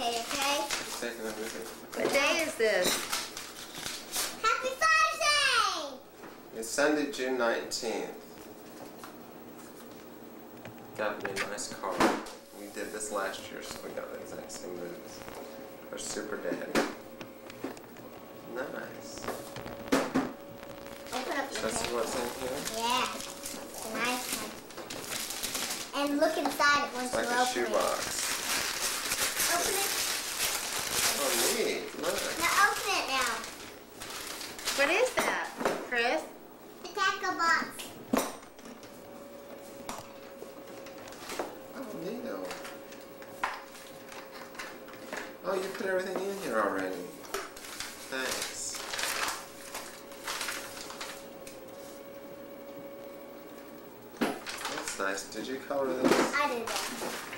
okay, okay? Just taking everything. What day is this? Happy Father's Day! It's Sunday, June 19th. Got me a nice car. We did this last year, so we got the exact same moves. Our super daddy. Nice. Open up the Should I see what's in here? Yeah. It's a nice one. And look inside it once It's like you a open shoebox. it. Open it. Oh, neat. Look. Now open it now. What is that, Chris? The tackle box. Oh, neato. Oh, you put everything in here already. Thanks. That's nice. Did you color this? I did that.